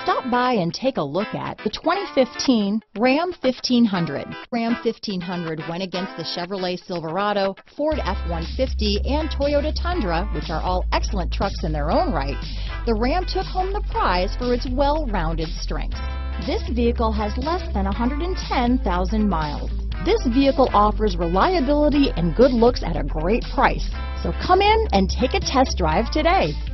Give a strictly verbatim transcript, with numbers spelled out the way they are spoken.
Stop by and take a look at the twenty fifteen Ram fifteen hundred. Ram fifteen hundred went against the Chevrolet Silverado, Ford F one fifty, and Toyota Tundra, which are all excellent trucks in their own right. The Ram took home the prize for its well-rounded strengths. This vehicle has less than one hundred ten thousand miles. This vehicle offers reliability and good looks at a great price. So come in and take a test drive today.